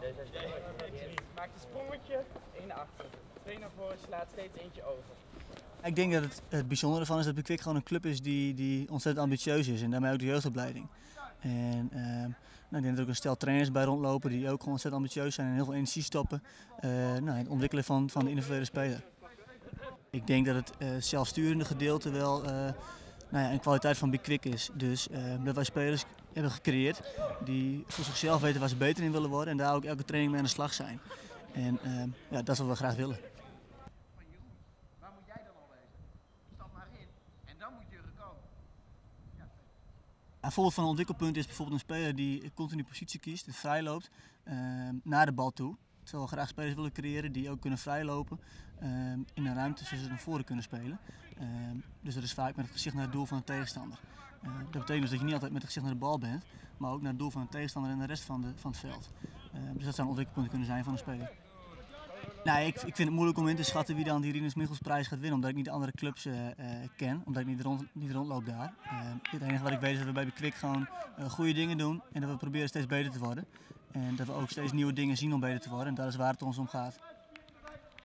Maakt een sprongetje, 1 naar achter. 2 naar voren, slaat steeds eentje over. Ik denk dat het bijzondere ervan is dat Pickwick gewoon een club is die ontzettend ambitieus is en daarmee ook de jeugdopleiding. En ik denk dat er ook een stel trainers bij rondlopen die ook gewoon ontzettend ambitieus zijn en heel veel energie stoppen in het ontwikkelen van de individuele speler. Ik denk dat het zelfsturende gedeelte wel een kwaliteit van Pickwick is. Dus dat wij spelers hebben gecreëerd die voor zichzelf weten waar ze beter in willen worden en daar ook elke training mee aan de slag zijn. En dat is wat we graag willen. Waar moet jij dan al wezen? Stap maar in en dan moet je komen. Een voorbeeld van een ontwikkelpunt is bijvoorbeeld een speler die continu positie kiest, dus vrij loopt naar de bal toe. Terwijl we graag spelers willen creëren die ook kunnen vrijlopen in een ruimte zodat ze naar voren kunnen spelen. Dus dat is vaak met het gezicht naar het doel van de tegenstander. Dat betekent dus dat je niet altijd met het gezicht naar de bal bent, maar ook naar het doel van de tegenstander en de rest van het veld. Dus dat zou een ontwikkelpunt kunnen zijn van een speler. Nou, ik vind het moeilijk om in te schatten wie dan die Rinus Michels prijs gaat winnen, omdat ik niet de andere clubs ken, omdat ik niet rondloop daar. Het enige wat ik weet is dat we bij Pickwick gewoon goede dingen doen en dat we proberen steeds beter te worden. En dat we ook steeds nieuwe dingen zien om beter te worden en dat is waar het ons om gaat.